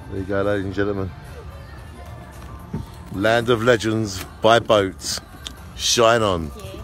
There you go, ladies and gentlemen. Land of Legends by boat. Shine on.